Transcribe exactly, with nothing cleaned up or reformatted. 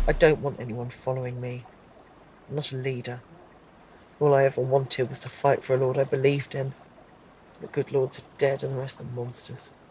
I don't want anyone following me. I'm not a leader. All I ever wanted was to fight for a lord I believed in. The good lords are dead and the rest are monsters.